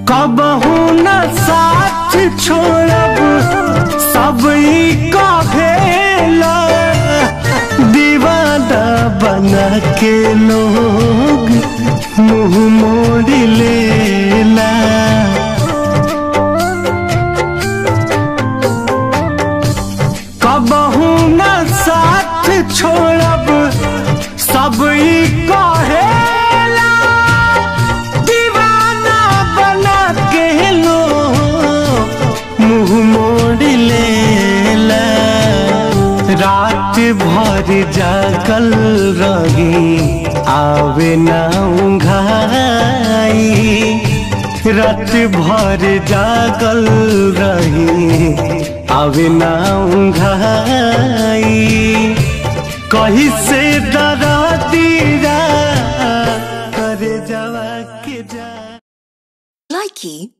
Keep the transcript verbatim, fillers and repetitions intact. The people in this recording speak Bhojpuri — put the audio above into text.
कबहू न साथ छोड़ब सब ई कहेला, दीवाना बना के लोग मुँह मोड़ लेला। कबहू न साथ छोड़ब सब ई कहेला, दीवाना बना के लोग मुँह मोड़ लेला। रात भर जागल रही आवे ना उंघाई, रात भर जागल रही आवे ना उंघाई। कहीं से डरा दीरा करे जवा के जा। Likey